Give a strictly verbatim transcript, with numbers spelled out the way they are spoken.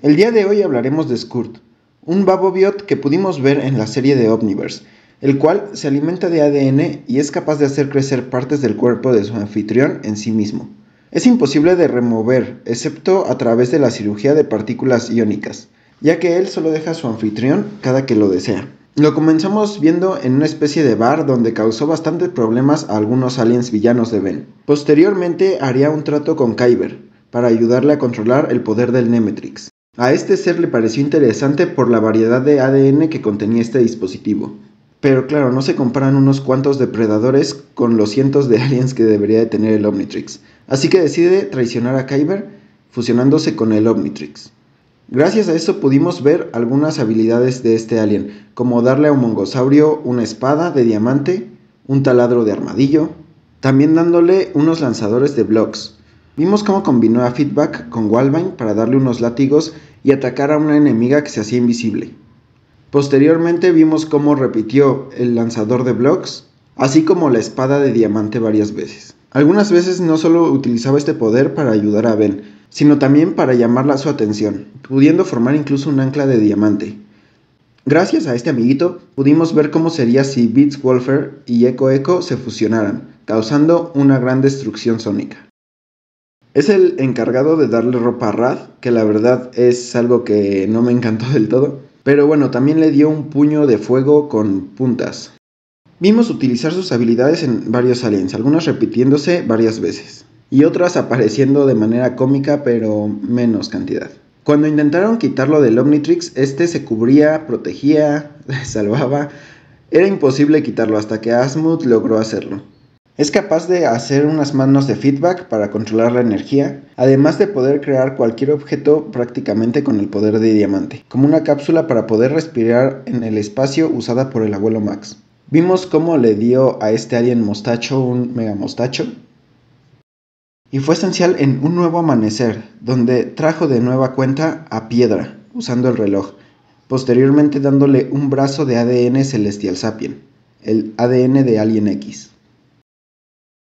El día de hoy hablaremos de Skurt, un Babobiot que pudimos ver en la serie de Omniverse, el cual se alimenta de A D N y es capaz de hacer crecer partes del cuerpo de su anfitrión en sí mismo. Es imposible de remover, excepto a través de la cirugía de partículas iónicas, ya que él solo deja a su anfitrión cada que lo desea. Lo comenzamos viendo en una especie de bar donde causó bastantes problemas a algunos aliens villanos de Ben. Posteriormente haría un trato con Kyber, para ayudarle a controlar el poder del Nemetrix. A este ser le pareció interesante por la variedad de A D N que contenía este dispositivo. Pero claro, no se comparan unos cuantos depredadores con los cientos de aliens que debería de tener el Omnitrix. Así que decide traicionar a Kyber, fusionándose con el Omnitrix. Gracias a eso pudimos ver algunas habilidades de este alien, como darle a un mongosaurio una espada de diamante, un taladro de armadillo, también dándole unos lanzadores de blocks. Vimos cómo combinó a Feedback con Walvine para darle unos látigos y atacar a una enemiga que se hacía invisible. Posteriormente vimos cómo repitió el lanzador de blocks, así como la espada de diamante varias veces. Algunas veces no solo utilizaba este poder para ayudar a Ben, sino también para llamarla su atención, pudiendo formar incluso un ancla de diamante. Gracias a este amiguito, pudimos ver cómo sería si Beats Wolfer y Echo Echo se fusionaran, causando una gran destrucción sónica. Es el encargado de darle ropa a Rad, que la verdad es algo que no me encantó del todo, pero bueno, también le dio un puño de fuego con puntas. Vimos utilizar sus habilidades en varios aliens, algunas repitiéndose varias veces, y otras apareciendo de manera cómica pero menos cantidad. Cuando intentaron quitarlo del Omnitrix, este se cubría, protegía, salvaba. Era imposible quitarlo hasta que Asmuth logró hacerlo. Es capaz de hacer unas manos de feedback para controlar la energía, además de poder crear cualquier objeto prácticamente con el poder de diamante, como una cápsula para poder respirar en el espacio usada por el abuelo Max. Vimos cómo le dio a este alien mostacho un mega mostacho, y fue esencial en Un Nuevo Amanecer, donde trajo de nueva cuenta a Piedra, usando el reloj, posteriormente dándole un brazo de A D N Celestial Sapien, el A D N de Alien X.